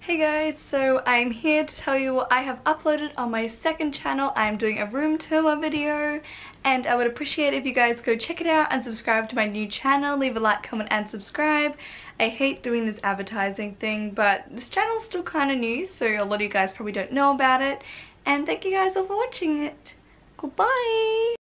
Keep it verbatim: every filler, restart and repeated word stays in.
Hey guys, so I'm here to tell you what I have uploaded on my second channel. I'm doing a room tour video and I would appreciate if you guys go check it out and subscribe to my new channel. Leave a like, comment and subscribe. I hate doing this advertising thing, but this channel is still kind of new, so a lot of you guys probably don't know about it. And thank you guys all for watching it. Goodbye!